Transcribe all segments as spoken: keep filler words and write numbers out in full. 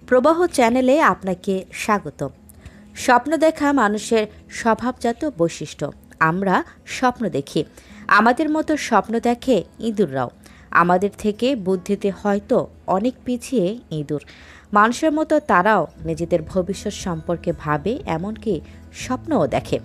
প্রবাহ চ্যানেলে আপনাকে স্বাগতম। স্বপ্ন দেখা মানুষের স্বভাবজাত বৈশিষ্ট্য। আমরা স্বপ্ন দেখি, আমাদের মতো স্বপ্ন দেখে ইঁদুররাও। আমাদের থেকে বুদ্ধিতে হয়তো অনেক পিছিয়ে ইঁদুর। মানুষের মতো তারাও নিজেদের ভবিষ্যৎ সম্পর্কে ভাবে, এমনকি স্বপ্নও দেখে।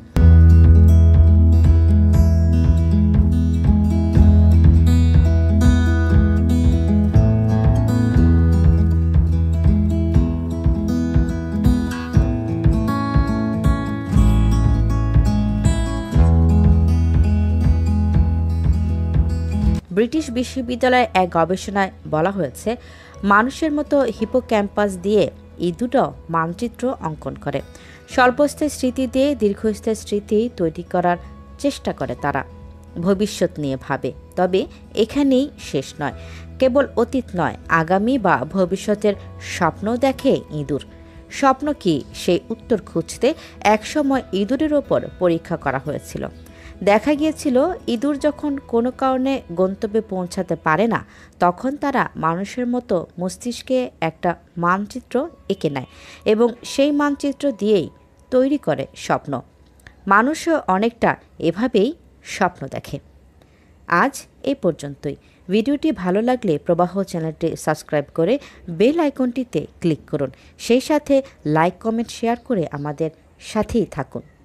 ব্রিটিশ বিশ্ববিদ্যালয়ের এক গবেষণায় বলা হয়েছে, মানুষের মতো হিপোক্যাম্পাস দিয়ে ইঁদুরও মানচিত্র অঙ্কন করে। স্বল্পস্থায়ী স্মৃতি দিয়ে দীর্ঘস্থায়ী স্মৃতি তৈরি করার চেষ্টা করে তারা। ভবিষ্যৎ নিয়ে ভাবে, তবে এখানেই শেষ নয়। কেবল অতীত নয়, আগামী বা ভবিষ্যতের স্বপ্নও দেখে ইঁদুর। স্বপ্ন কি, সেই উত্তর খুঁজতে একসময় ইঁদুরের ওপর পরীক্ষা করা হয়েছিল। দেখা গিয়েছিল, ইঁদুর যখন কোনো কারণে গন্তব্যে পৌঁছাতে পারে না, তখন তারা মানুষের মতো মস্তিষ্কে একটা মানচিত্র এঁকে নেয় এবং সেই মানচিত্র দিয়েই তৈরি করে স্বপ্ন। মানুষও অনেকটা এভাবেই স্বপ্ন দেখে। আজ এই পর্যন্তই। ভিডিওটি ভালো লাগলে প্রবাহ চ্যানেলটি সাবস্ক্রাইব করে বেল আইকনটিতে ক্লিক করুন। সেই সাথে লাইক, কমেন্ট, শেয়ার করে আমাদের সাথেই থাকুন।